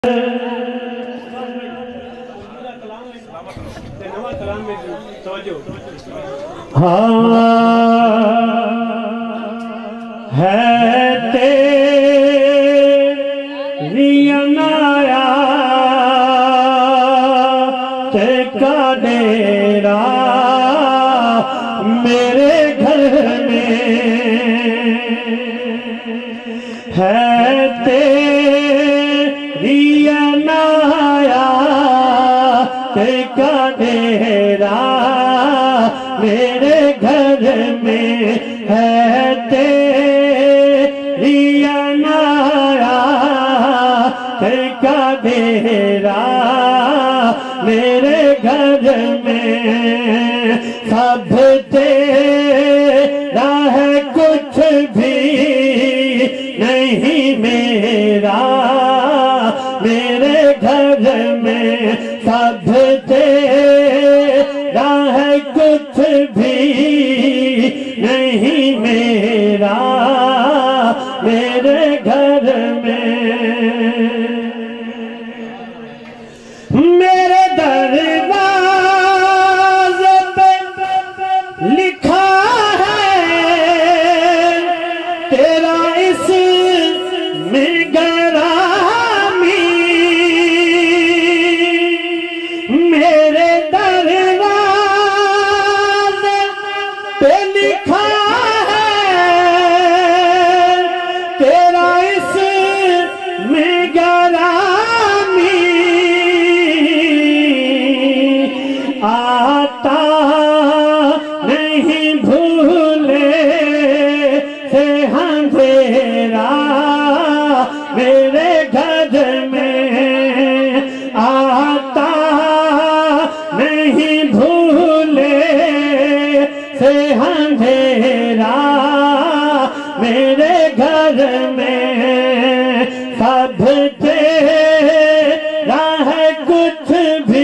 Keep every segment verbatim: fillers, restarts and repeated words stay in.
है तेरी अनाया ते का डेरा मेरे घर में है तेरी अनाया ते का डेरा मेरे घर में है तेरी अनाया ते का डेरा मेरे घर में सब तेरा है कुछ भी नहीं मेरा मेरे घर में सब तेरा है कुछ भी नहीं मेरा मेरे घर में मेरे दरवाज़े पे लिखा है तेरा इसमें गरामी मेरे दरवाज़े पे लिखा है तेरा इसमें गरामी आता नहीं भूले से अंधेरा मेरे घर में आता नहीं भूले से अंधेरा मेरे घर में सब तेरा है कुछ भी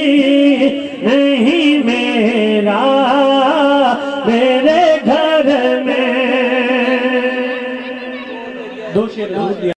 नहीं मेरा मेरे घर में दो शेर